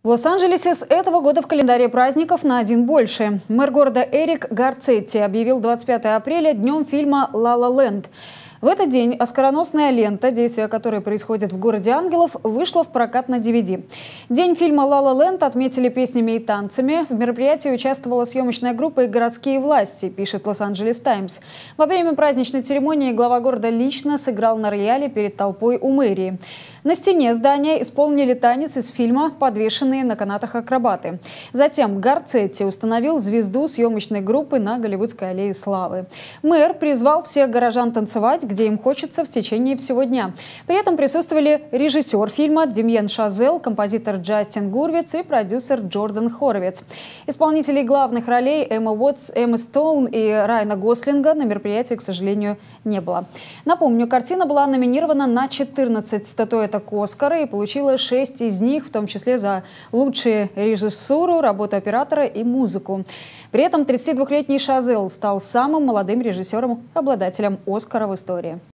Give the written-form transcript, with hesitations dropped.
В Лос-Анджелесе с этого года в календаре праздников на один больше. Мэр города Эрик Гарцетти объявил 25 апреля днем фильма «Ла Ла Ленд». В этот день оскароносная лента, действие которой происходит в городе ангелов, вышла в прокат на DVD. День фильма «Ла Ла Ленд» отметили песнями и танцами. В мероприятии участвовала съемочная группа и городские власти, пишет «Лос-Анджелес Таймс». Во время праздничной церемонии глава города лично сыграл на рояле перед толпой у мэрии. На стене здания исполнили танец из фильма «Подвешенные на канатах акробаты». Затем Гарцетти установил звезду съемочной группы на Голливудской аллее славы. Мэр призвал всех горожан танцевать, где им хочется, в течение всего дня. При этом присутствовали режиссер фильма Демьен Шазел, композитор Джастин Гурвиц и продюсер Джордан Хоровиц. Исполнителей главных ролей Эмма Уотс, Эммы Стоун и Райана Гослинга на мероприятии, к сожалению, не было. Напомню, картина была номинирована на 14 статуэток «Оскара» и получила 6 из них, в том числе за лучшую режиссуру, работу оператора и музыку. При этом 32-летний Шазел стал самым молодым режиссером-обладателем «Оскара» в истории.